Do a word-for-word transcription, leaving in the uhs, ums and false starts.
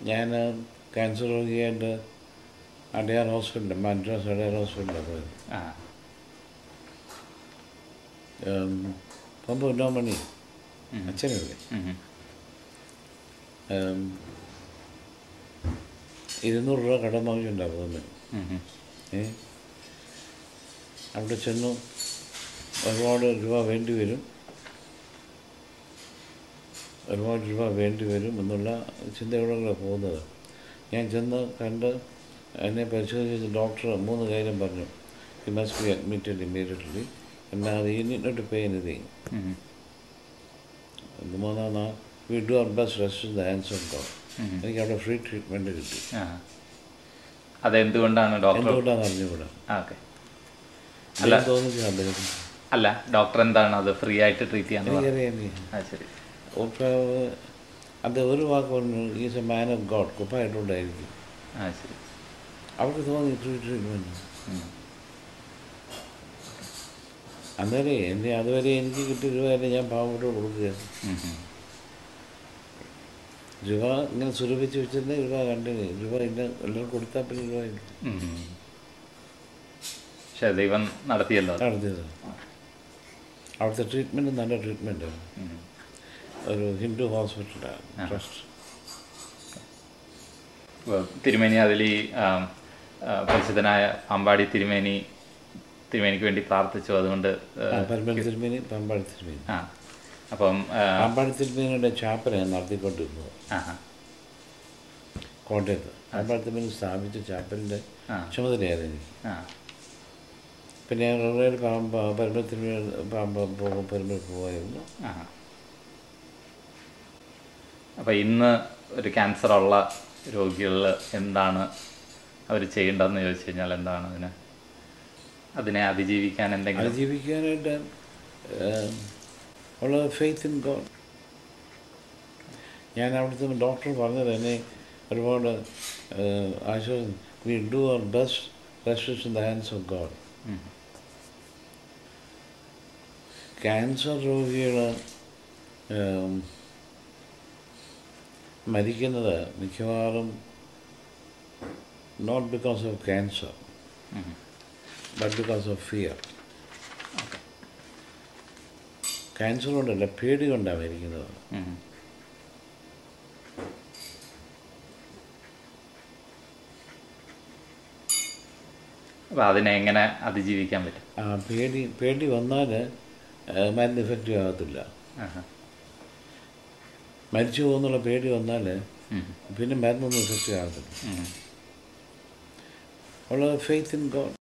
ഞാൻ ക്യാൻസർ രോഗിയായിട്ട് അടയാർ ഹോസ്പിറ്റലിൽ മദ്രാസ് അടയാർ ഹോസ്പിറ്റലിലാണ് പോയത്. പോകുമ്പോൾ ഉന്നോമണി അച്ഛനല്ലേ ഇരുന്നൂറ് രൂപ കടം വാങ്ങിയിട്ടുണ്ടാവും പോകുന്നത്. ഏ അവിടെ ചെന്നു ഒരുപാട് രൂപ വേണ്ടി വരും ഒരുപാട് രൂപ വേണ്ടി വരും എന്നുള്ള ചിന്തയോടെ പോകുന്നത്. ഞാൻ ചെന്ന് കണ്ട് എന്നെ പരിശോധിച്ച ഡോക്ടർ മൂന്ന് കാര്യം പറഞ്ഞു. You must be admitted immediately, അല്ലാതെ you need not to pay anything. മൂന്നാം നാൾ we do our best rest in the hands of God. എനിക്ക് അവിടെ ഫ്രീ ട്രീറ്റ്മെൻറ്റ് കിട്ടി. അതെന്തുകൊണ്ടാണ് ഡോക്ടർ എന്തുകൊണ്ടാണെന്ന് അറിഞ്ഞുകൂടാ. അല്ല തോന്നിച്ചു അദ്ദേഹത്തിന്. അല്ല ഡോക്ടർ എന്താണ് അത് ഫ്രീ ആയിട്ട് ട്രീറ്റ് ചെയ്യാൻ? എനിക്കറിയാം. ശരി. അത് ഒരു വാക്ക് പറഞ്ഞു, is a man of God, കുപ്പായിട്ടുണ്ടായിരിക്കും. ആ ശരി. അവർക്ക് തോന്നി ഫ്രീ ട്രീറ്റ്മെൻറ്റ്. അന്നേരം എൻ്റെ അതുവരെ എനിക്ക് കിട്ടിയ രൂപ തന്നെ ഞാൻ പാവപ്പെട്ട കൊടുക്കുകയാണ്. രൂപ ഇങ്ങനെ സുരഭിച്ച് വെച്ചിരുന്ന രൂപ കണ്ടിന് രൂപ ഇല്ല, എല്ലാവരും കൊടുത്താൽ പിന്നെ രൂപ ഇല്ല. പക്ഷേ ദൈവം നടത്തിയല്ലോ നടത്തിയത്. അവിടുത്തെ ട്രീറ്റ്മെൻറ്റ് നല്ല ട്രീറ്റ്മെൻറ്റാണ്. ഒരു ഹിന്ദു ഹോസ്പിറ്റലാണ്, ട്രസ്റ്റ്. തിരുമേനി അതിൽ ഈ പരിശുദ്ധനായ പാമ്പാടി തിരുമേനി തിരുമേനിക്ക് വേണ്ടി പ്രാർത്ഥിച്ചു. അതുകൊണ്ട് പരമ്പര തിരുമേനി പാമ്പാടി തിരുമേനി. ആ അപ്പം പാമ്പാടി തിരുമേനിയുടെ ചാപ്പലാണ് നടത്തിക്കൊണ്ടിരുന്നത് കോട്ടയത്ത്. പാമ്പാടി തിരുമേനി സ്ഥാപിച്ച ചാപ്പലിൻ്റെ ചുമതലയായിരുന്നു എനിക്ക്. പിന്നെ ഞാൻ റെഗുലർ പാമ്പ പരമ്പര തിരുമേനി പാമ്പ പോകും പരമ്പര പോകുമായിരുന്നു. അപ്പം ഇന്ന് ഒരു ക്യാൻസറുള്ള രോഗികളിൽ എന്താണ് അവർ ചെയ്യേണ്ടതെന്ന് ചോദിച്ചു കഴിഞ്ഞാൽ എന്താണ് അതിന് അതിനെ അതിജീവിക്കാൻ എന്തെങ്കിലും അതിജീവിക്കാനായിട്ട് ഉള്ള ഫെയ്ത്ത് ഇൻ ഗോഡ്. ഞാൻ അവിടുത്തെ ഡോക്ടർ പറഞ്ഞത് എന്നെ ഒരുപാട് ആശ്വാസം. We do our best rest in the hands of God. Cancer രോഗികൾ മരിക്കുന്നത് മിക്കവാറും not because of cancer but because of fear. Cancer കൊണ്ടല്ല, പേടി കൊണ്ടാണ് മരിക്കുന്നത്. അപ്പോൾ അതിനെ എങ്ങനെ അതിജീവിക്കാൻ പറ്റും? ആ പേടി പേടി വന്നാൽ മരുന്ന് ഇഫക്റ്റീവ് ആകത്തില്ല. മരിച്ചു പോകുന്നുള്ള പേടി വന്നാൽ പിന്നെ മരുന്നൊന്നും ഇഫക്റ്റീവ് ആകത്തില്ല. ഉള്ള ഫെയ്ത്ത് ഇൻ ഗോഡ്.